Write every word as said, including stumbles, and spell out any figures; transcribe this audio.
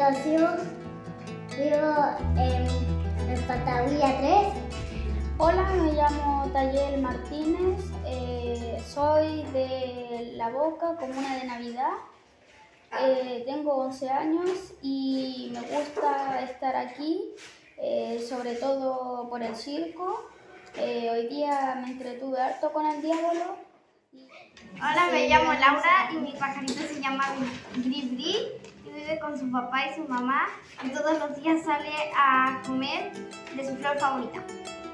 Rocío, vivo en, en Patagüía tres. Hola, me llamo Tayel Martínez, eh, soy de La Boca, comuna de Navidad. Eh, tengo once años y me gusta estar aquí, eh, sobre todo por el circo. Eh, hoy día me entretuve harto con el diablo. Y... Hola, me llamo Laura y mi pajarito se llama Gribri y vive con su papá y su mamá y todos los días sale a comer de su flor favorita.